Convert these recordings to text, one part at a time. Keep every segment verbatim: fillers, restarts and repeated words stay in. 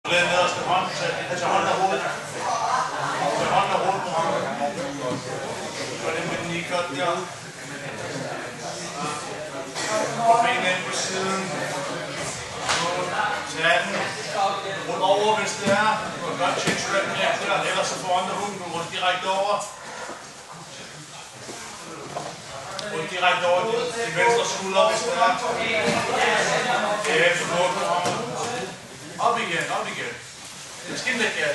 Læg nederste hånd til hånden af hovedet. Til hånden af hovedet på ham. Gør det med den i godt der. Få benene ind på siden. Tag den. Rund over, hvis det er. Du kan godt tjekke strømmen efter dig. Ellers så får underhunden. Du runder direkte over. Rund direkte over din venstre skulder, hvis det er. Det er efter hovedet på ham. Op igen, op igen. Skin lidt gas.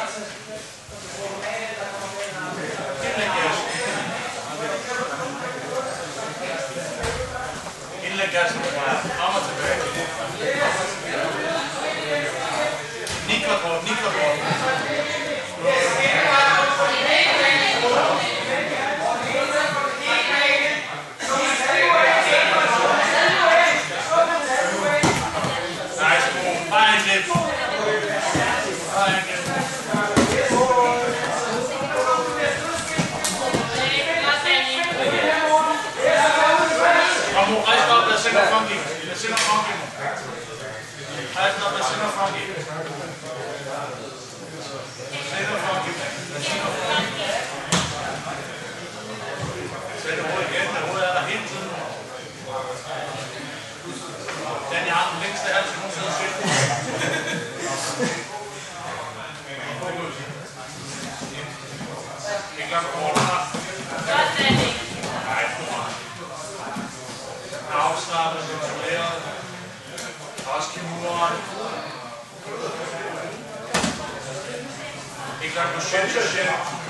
Skin lidt gas. Skin lidt gas. Frem og tilbage. Nikler på, nikler på. Nice. Bare en lidt. Rejs dig op, lad sende funky. Lad sende funky. Rejs dig op, lad sende funky. Sende funky. Sæt hovedet igen, det hovedet er der hele tiden. Den jeg har den længste hals, jeg nogensinde har set. Ikke langt på hårdt her. Afslappet, kontrolleret. Også kimuren. Ikke langt på shit, shit.